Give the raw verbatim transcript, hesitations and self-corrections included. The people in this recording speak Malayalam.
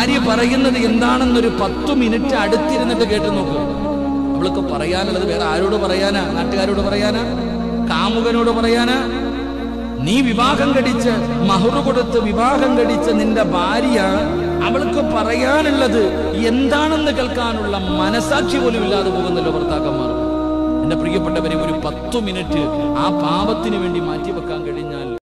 ഭാര്യ പറയുന്നത് എന്താണെന്നൊരു പത്തു മിനിറ്റ് അടുത്തിരുന്നിട്ട് കേട്ടു നോക്കൂ. അവൾക്ക് പറയാനുള്ളത് വേറെ ആരോട് പറയാനാ? നാട്ടുകാരോട് പറയാനാ? കാമുകനോട് പറയാനാ? നീ വിവാഹം കഴിച്ച് മഹ്റ് കൊടുത്ത് വിവാഹം കഴിച്ച നിന്റെ ഭാര്യ അവൾക്ക് പറയാനുള്ളത് എന്താണെന്ന് കേൾക്കാനുള്ള മനസാക്ഷി പോലും ഇല്ലാതെ പോകുന്നല്ലോ ഭർത്താക്കന്മാർ. എന്റെ പ്രിയപ്പെട്ടവരെ, ഒരു പത്തു മിനിറ്റ് ആ പാപത്തിന് വേണ്ടി മാറ്റിവെക്കാൻ കഴിഞ്ഞാൽ